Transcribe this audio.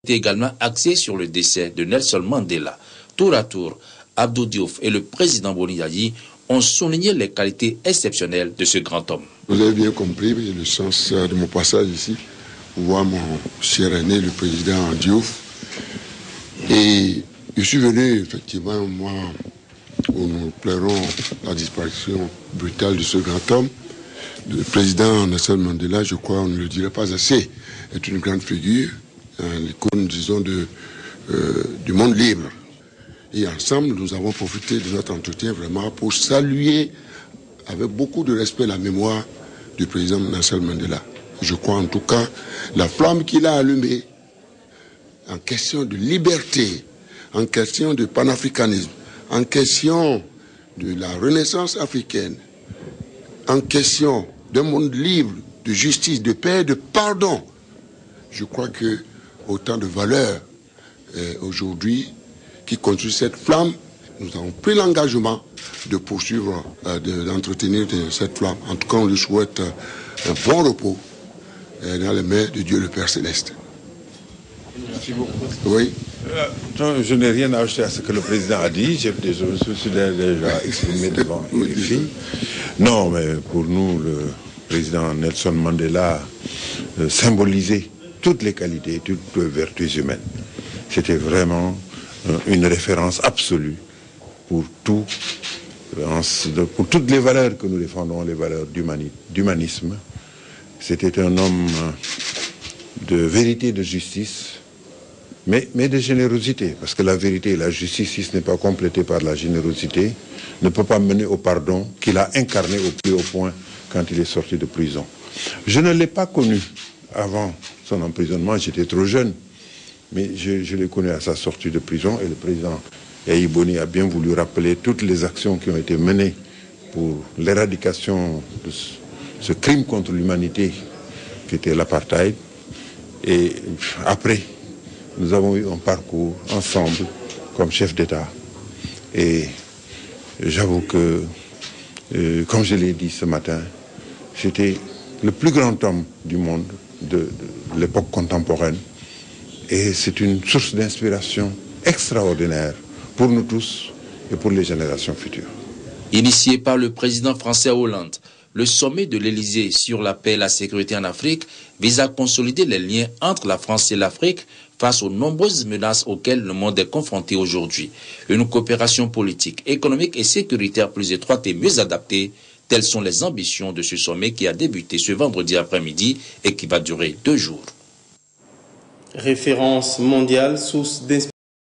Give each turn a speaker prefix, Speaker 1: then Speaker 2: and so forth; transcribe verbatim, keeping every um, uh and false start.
Speaker 1: également axé sur le décès de Nelson Mandela. Tour à tour, Abdou Diouf et le président Boni Yayi ont souligné les qualités exceptionnelles de ce grand homme.
Speaker 2: Vous avez bien compris le sens de mon passage ici, pour voir mon cher aîné, le président Diouf. Et je suis venu, effectivement, moi, où nous pleurons la disparition brutale de ce grand homme. Le président Nelson Mandela, je crois, on ne le dirait pas assez, est une grande figure, hein, l'icône, disons, de, euh, du monde libre. Et ensemble, nous avons profité de notre entretien vraiment pour saluer avec beaucoup de respect la mémoire du président Nelson Mandela. Je crois en tout cas la flamme qu'il a allumée en question de liberté, en question de panafricanisme, en question de la renaissance africaine, en question d'un monde libre, de justice, de paix, de pardon. Je crois que autant de valeurs euh, aujourd'hui qui construisent cette flamme, nous avons pris l'engagement de poursuivre, euh, d'entretenir de, de cette flamme. En tout cas, on lui souhaite euh, un bon repos euh, dans les mains de Dieu le Père Céleste.
Speaker 3: Merci beaucoup.
Speaker 2: Oui.
Speaker 3: Euh, non, je n'ai rien à ajouter à ce que le président a dit. Je me suis déjà exprimé devant les filles. Non, mais pour nous, le président Nelson Mandela euh, symbolisait toutes les qualités, toutes les vertus humaines. C'était vraiment euh, une référence absolue pour tout, pour toutes les valeurs que nous défendons, les valeurs d'humanisme. C'était un homme de vérité et de justice, mais, mais de générosité, parce que la vérité et la justice, si ce n'est pas complété par la générosité, ne peut pas mener au pardon qu'il a incarné au plus haut point quand il est sorti de prison. Je ne l'ai pas connu avant son emprisonnement, j'étais trop jeune, mais je, je l'ai connu à sa sortie de prison, et le président Yayi Boni a bien voulu rappeler toutes les actions qui ont été menées pour l'éradication de ce, ce crime contre l'humanité qui était l'apartheid. Et après, nous avons eu un parcours ensemble comme chef d'État. Et j'avoue que, euh, comme je l'ai dit ce matin, c'était le plus grand homme du monde de, de l'époque contemporaine. Et c'est une source d'inspiration extraordinaire pour nous tous et pour les générations futures.
Speaker 1: Initié par le président français Hollande, le sommet de l'Élysée sur la paix et la sécurité en Afrique vise à consolider les liens entre la France et l'Afrique face aux nombreuses menaces auxquelles le monde est confronté aujourd'hui. Une coopération politique, économique et sécuritaire plus étroite et mieux adaptée, telles sont les ambitions de ce sommet qui a débuté ce vendredi après-midi et qui va durer deux jours.
Speaker 4: Référence mondiale, source d'inspiration.